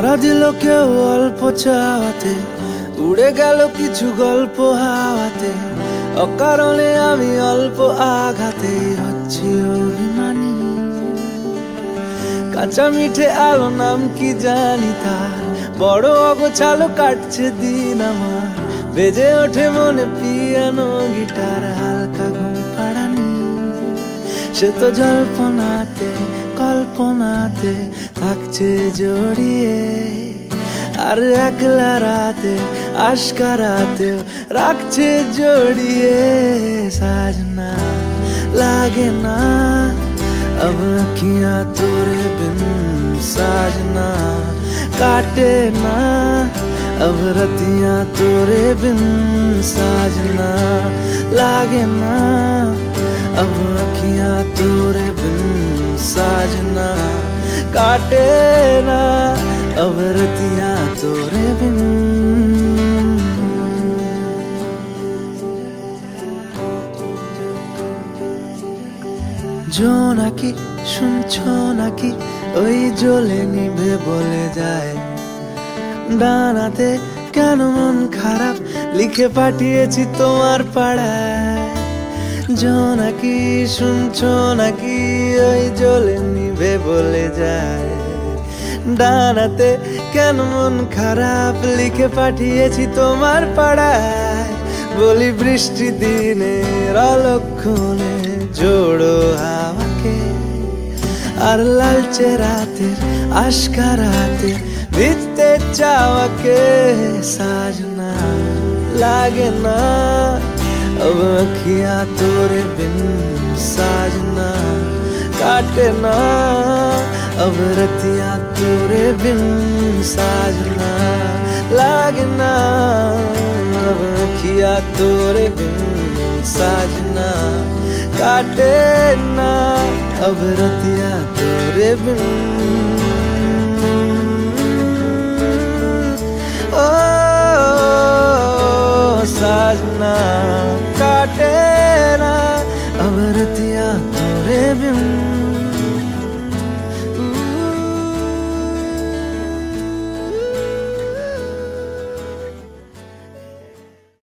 ধরা দিল কেউ অল্প চাওয়াতে, উড়ে গেল কিছু গল্প হাওয়াতে, অকারণে আমি অল্প আঘাতে হচ্ছি অভিমানী। কাঁচা মিঠে আলো নাম কি জানি তার, বড় অগোছালো কাটছে দিন আমার, বেজে ওঠে মনে পিয়ানো গিটার, হালকা ঘুম পাড়ানি। সে তো জল্পনাতে কল্পনাতে থাকছে জড়িয়ে, আর একলা রাতে আশকারাতেও রাখছে জড়িয়ে। সাजना लागे ना अब अखियां तेरे बिन, साजना काटे ना अब रतियां तेरे बिन, साजना लागे ना अब अखियां तेरे बिन, साजना काटे ना अब रतियां तेरे बिन। জোনাকি শুনছো নাকি ওই জ্বলে নিভে বলে যায়, ডানাতে কেন মন খারাপ লিখে পাঠিয়েছি তোমার পাড়ায়। জোনাকি শুনছো নাকি ওই জ্বলে নিভে বলে যায়, ডানাতে কেন মন খারাপ লিখে পাঠিয়েছি তোমার পাড়ায়। বলি বৃষ্টি দিনের অলক্ষণে জোড়ো হাওয়াকে, আর লালচে রাতের আশকারাতে ভিজতে চাওয়াকে। साजना लागे ना अब अखियां तेरे बिन, साजना काटे ना अब रतियां तेरे बिन, साजना लागे ना अब अखियां तेरे बिन, साजना काटे ना अब रतियां तेरे बिन। ओ साजना काटे ना अब रतियां तेरे बिन।